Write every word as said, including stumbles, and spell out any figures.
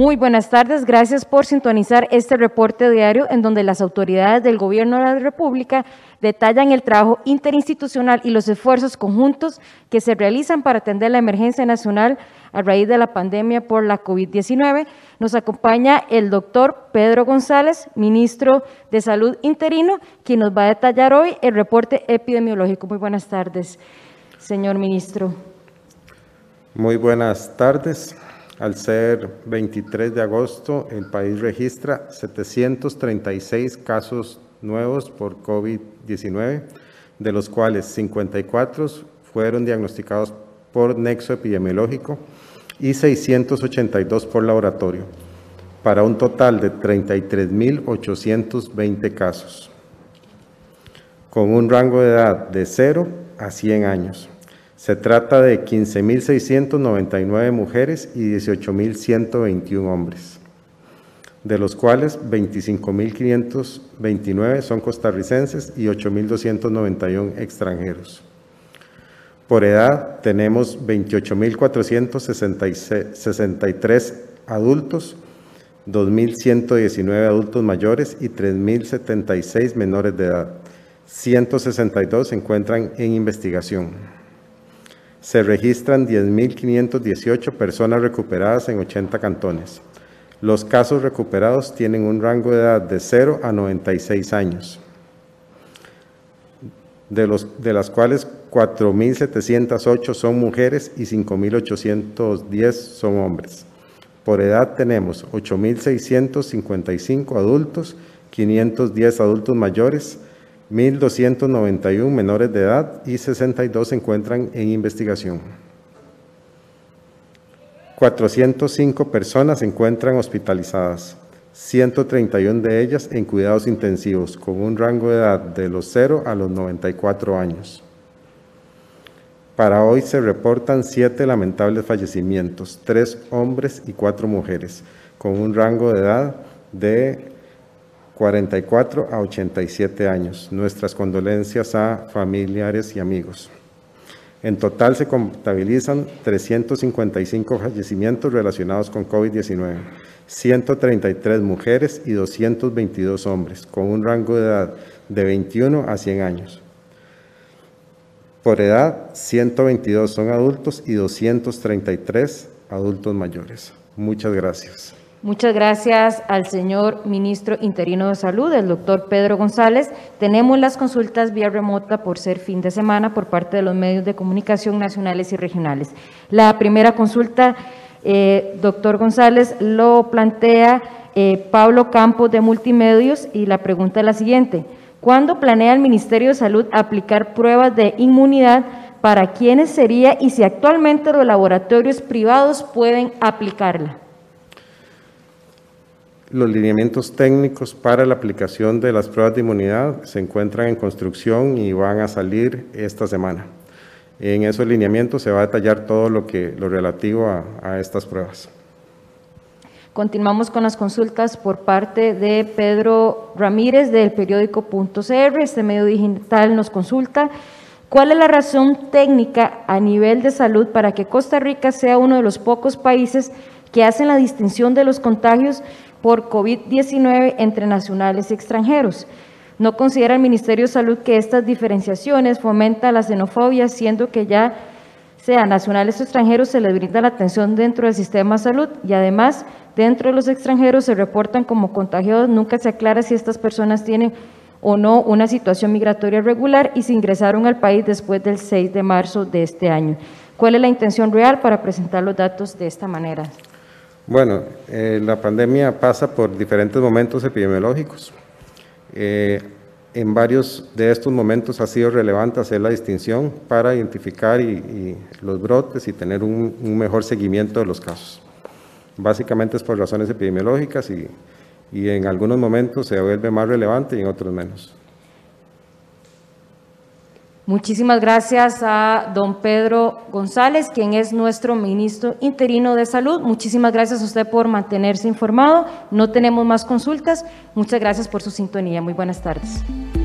Muy buenas tardes, gracias por sintonizar este reporte diario en donde las autoridades del Gobierno de la República detallan el trabajo interinstitucional y los esfuerzos conjuntos que se realizan para atender la emergencia nacional a raíz de la pandemia por la COVID diecinueve. Nos acompaña el doctor Pedro González, ministro de Salud interino, quien nos va a detallar hoy el reporte epidemiológico. Muy buenas tardes, señor ministro. Muy buenas tardes. Al ser veintitrés de agosto, el país registra setecientos treinta y seis casos nuevos por COVID diecinueve, de los cuales cincuenta y cuatro fueron diagnosticados por nexo epidemiológico y seiscientos ochenta y dos por laboratorio, para un total de treinta y tres mil ochocientos veinte casos, con un rango de edad de cero a cien años. Se trata de quince mil seiscientos noventa y nueve mujeres y dieciocho mil ciento veintiuno hombres, de los cuales veinticinco mil quinientos veintinueve son costarricenses y ocho mil doscientos noventa y uno extranjeros. Por edad tenemos veintiocho mil cuatrocientos sesenta y tres adultos, dos mil ciento diecinueve adultos mayores y tres mil setenta y seis menores de edad. ciento sesenta y dos se encuentran en investigación. Se registran diez mil quinientas dieciocho personas recuperadas en ochenta cantones. Los casos recuperados tienen un rango de edad de cero a noventa y seis años, de, los, de las cuales cuatro mil setecientos ocho son mujeres y cinco mil ochocientos diez son hombres. Por edad tenemos ocho mil seiscientos cincuenta y cinco adultos, quinientos diez adultos mayores, mil doscientos noventa y uno menores de edad y sesenta y dos se encuentran en investigación. cuatrocientas cinco personas se encuentran hospitalizadas, ciento treinta y uno de ellas en cuidados intensivos, con un rango de edad de los cero a los noventa y cuatro años. Para hoy se reportan siete lamentables fallecimientos, tres hombres y cuatro mujeres, con un rango de edad de cuarenta y cuatro a ochenta y siete años. Nuestras condolencias a familiares y amigos. En total se contabilizan trescientos cincuenta y cinco fallecimientos relacionados con COVID diecinueve, ciento treinta y tres mujeres y doscientos veintidós hombres, con un rango de edad de veintiuno a cien años. Por edad, ciento veintidós son adultos y doscientos treinta y tres adultos mayores. Muchas gracias. Muchas gracias al señor ministro interino de Salud, el doctor Pedro González. Tenemos las consultas vía remota por ser fin de semana por parte de los medios de comunicación nacionales y regionales. La primera consulta, eh, doctor González, lo plantea eh, Pablo Campos de Multimedios y la pregunta es la siguiente. ¿Cuándo planea el Ministerio de Salud aplicar pruebas de inmunidad? ¿Para quiénes sería y si actualmente los laboratorios privados pueden aplicarla? Los lineamientos técnicos para la aplicación de las pruebas de inmunidad se encuentran en construcción y van a salir esta semana. En esos lineamientos se va a detallar todo lo, que, lo relativo a, a estas pruebas. Continuamos con las consultas por parte de Pedro Ramírez del periódico Punto C R. Este medio digital nos consulta: ¿cuál es la razón técnica a nivel de salud para que Costa Rica sea uno de los pocos países que hacen la distinción de los contagios por COVID diecinueve entre nacionales y extranjeros? ¿No considera el Ministerio de Salud que estas diferenciaciones fomentan la xenofobia, siendo que ya sea nacionales o extranjeros se les brinda la atención dentro del sistema de salud y además dentro de los extranjeros se reportan como contagiados? Nunca se aclara si estas personas tienen o no una situación migratoria regular y si ingresaron al país después del seis de marzo de este año. ¿Cuál es la intención real para presentar los datos de esta manera? Bueno, eh, la pandemia pasa por diferentes momentos epidemiológicos. Eh, en varios de estos momentos ha sido relevante hacer la distinción para identificar y, y los brotes y tener un, un mejor seguimiento de los casos. Básicamente es por razones epidemiológicas y, y en algunos momentos se vuelve más relevante y en otros menos. Muchísimas gracias a don Pedro González, quien es nuestro ministro interino de Salud. Muchísimas gracias a usted por mantenerse informado. No tenemos más consultas. Muchas gracias por su sintonía. Muy buenas tardes.